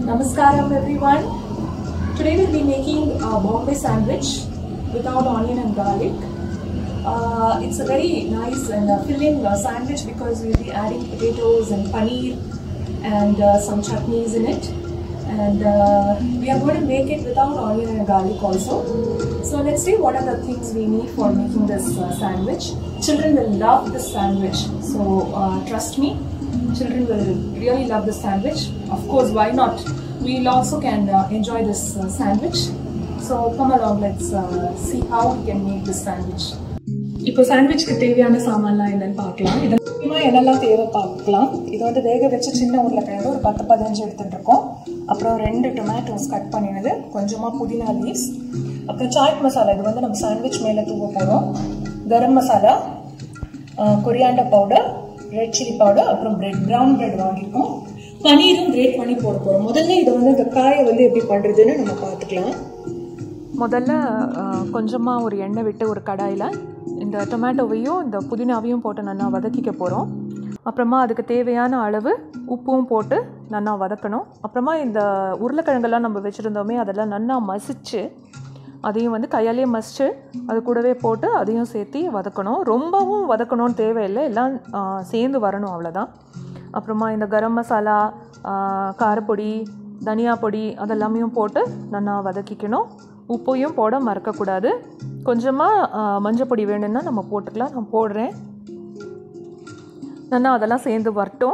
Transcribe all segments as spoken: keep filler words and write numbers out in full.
Namaskaram everyone. Today we'll be making a Bombay sandwich without onion and garlic. Uh, it's a very nice and uh, filling uh, sandwich because we'll be adding potatoes and paneer and uh, some chutneys in it. And uh, we are going to make it without onion and garlic also. So let's see what are the things we need for making this uh, sandwich. Children will love this sandwich. So uh, trust me. Children will really love this sandwich. Of course, why not? We also can uh, enjoy this uh, sandwich. So come along, let's uh, see how we can make this sandwich. இப்போ சாண்ட்விச்க்கு தேவையான சாமான்லாம் என்னன்னு பார்க்கலாம். இது முக்கியமாக என்னெல்லாம் தேவை பார்க்கலாம். இது வந்து வேக வச்சு சின்ன உருளைக்கிழங்கு ஒரு பத்து பதினஞ்சு எடுத்துகிட்டு இருக்கோம். அப்புறம் ரெண்டு டொமேட்டோஸ் கட் பண்ணினது, கொஞ்சமாக புதினா லீவ்ஸ், அப்புறம் சாட் மசாலா. இது வந்து நம்ம சாண்ட்விச் மேலே தூவ போகிறோம். Garam masala, coriander powder, red chilli powder, அப்புறம் பிரெட், ப்ரௌன் பிரெட் வாங்கியிருக்கோம். பனீரும் கிரேட் பண்ணி போட போகிறோம். முதல்ல இதை வந்து இந்த காயை வந்து எப்படி பண்ணுறதுன்னு நம்ம பார்த்துக்கலாம். முதல்ல கொஞ்சமாக ஒரு எண்ணெய் விட்டு ஒரு கடாயில் இந்த டொமேட்டோவையும் இந்த புதினாவையும் போட்டு நல்லா வதக்கிக்க போகிறோம். அப்புறமா அதுக்கு தேவையான அளவு உப்பும் போட்டு நல்லா வதக்கணும். அப்புறமா இந்த உருளைக்கிழங்கெல்லாம் நம்ம வச்சுருந்தோமே அதெல்லாம் நல்லா மசிச்சு அதையும் வந்து கையாலேயே மசிச்சு அது கூடவே போட்டு அதையும் சேர்த்து வதக்கணும். ரொம்பவும் வதக்கணும்னு தேவையில்லை, எல்லாம் சேர்ந்து வரணும், அவ்வளோதான். அப்புறமா இந்த கரம் மசாலா, காரப்பொடி, தனியா பொடி அதெல்லாமே போட்டு நல்லா வதக்கிக்கணும். உப்பையும் போட மறக்கக்கூடாது. கொஞ்சமாக மஞ்சள் பொடி வேணும்னா நம்ம போட்டுக்கலாம். நான் போடுறேன். நல்லா அதெல்லாம் சேர்ந்து வரட்டும்,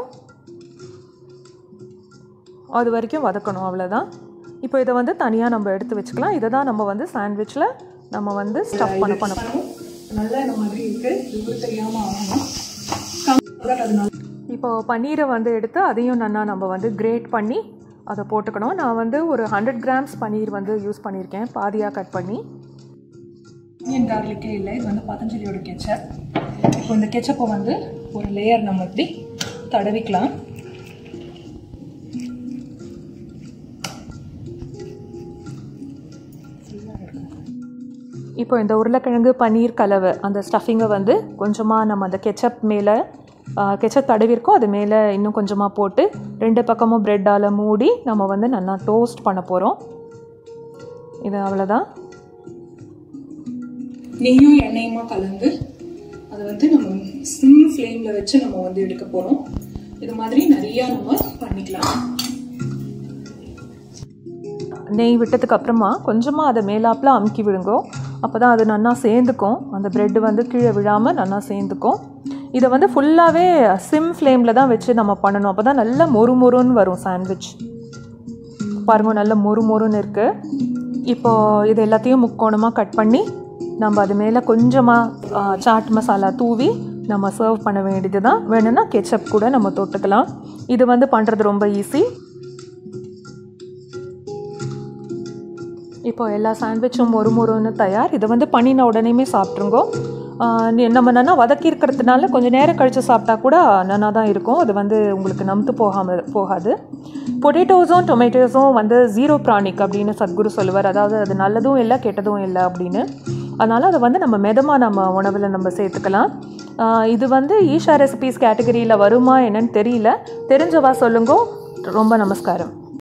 அது வரைக்கும் வதக்கணும், அவ்வளோதான். இப்போ இதை வந்து தனியாக நம்ம எடுத்து வச்சுக்கலாம். இதை தான் நம்ம வந்து சாண்ட்விச்சில் நம்ம வந்து ஸ்டஃப் பண்ண பண்ண நல்லா இந்த மாதிரி இருக்குது. இது தெரியாமல் ஆகணும். இப்போ பன்னீரை வந்து எடுத்து அதையும் நல்லா நம்ம வந்து கிரேட் பண்ணி அதை போட்டுக்கணும். நான் வந்து ஒரு ஹண்ட்ரட் கிராம்ஸ் பன்னீர் வந்து யூஸ் பண்ணியிருக்கேன், பாதியாக கட் பண்ணி. ஆனியன் கார்லிக்கே இல்லை, இது வந்து பதஞ்சலியோட கெச்சப். இப்போ இந்த கெச்சப்பை வந்து ஒரு லேயர் நம்ம இப்படி தடவிக்கலாம். இப்போ இந்த உருளைக்கிழங்கு பன்னீர் கலவை அந்த ஸ்டஃபிங்கை வந்து கொஞ்சமாக நம்ம அந்த கெச்சப் மேலே கெச்சப் தடவிருக்கோம், அது மேலே இன்னும் கொஞ்சமாக போட்டு ரெண்டு பக்கமும் ப்ரெட்டால் மூடி நம்ம வந்து நல்லா டோஸ்ட் பண்ண போகிறோம். இது அவ்வளோதான். நெய்யும் எண்ணெயுமா கலந்து அதை வந்து நம்ம சிம் ஃப்ளேமில் வச்சு நம்ம வந்து எடுக்க போகிறோம். இது மாதிரி நிறையா நம்ம பண்ணிக்கலாம். நெய் விட்டதுக்கு அப்புறமா கொஞ்சமாக அதை மேலாப்பில் அமுக்கி விடுங்கோ. அப்போ தான் அது நல்லா சேர்ந்துக்கும், அந்த ப்ரெட்டு வந்து கீழே விழாமல் நல்லா சேர்ந்துக்கும். இதை வந்து ஃபுல்லாகவே சிம் ஃப்ளேமில் தான் வச்சு நம்ம பண்ணணும். அப்போ தான் நல்லா மொறு மொறுன்னு வரும் சாண்ட்விச். பாருங்க, நல்ல மொறு மொறுன்னு இருக்குது. இப்போது இது எல்லாத்தையும் முக்கோணமாக கட் பண்ணி நம்ம அது மேலே கொஞ்சமாக சாட் மசாலா தூவி நம்ம சர்வ் பண்ண வேண்டியது தான். வேணும்னா கெச்சப் கூட நம்ம தொட்டுக்கலாம். இது வந்து பண்ணுறது ரொம்ப ஈஸி. இப்போ எல்லா சாண்ட்விச்சும் மொறு மொறுன்னு தயார். இதை வந்து பண்ணின உடனேயுமே சாப்பிட்ருங்கோ. நம்ம நல்லா வதக்கி இருக்கிறதுனால கொஞ்சம் நேரம் கழித்து சாப்பிட்டா கூட நல்லா தான் இருக்கும். அது வந்து உங்களுக்கு நம்பு போகாமல் போகாது. பொட்டேட்டோஸும் டொமேட்டோஸும் வந்து ஜீரோ ப்ரானிக் அப்படின்னு சத்குரு சொல்லுவார். அதாவது அது நல்லதும் இல்லை கெட்டதும் இல்லை அப்படின்னு. அதனால் அதை வந்து நம்ம மிதமாக நம்ம உணவில் நம்ம சேர்த்துக்கலாம். இது வந்து ஈஷா ரெசிபீஸ் கேட்டகரியில் வருமா என்னன்னு தெரியல. தெரிஞ்சவா சொல்லுங்க. ரொம்ப நமஸ்காரம்.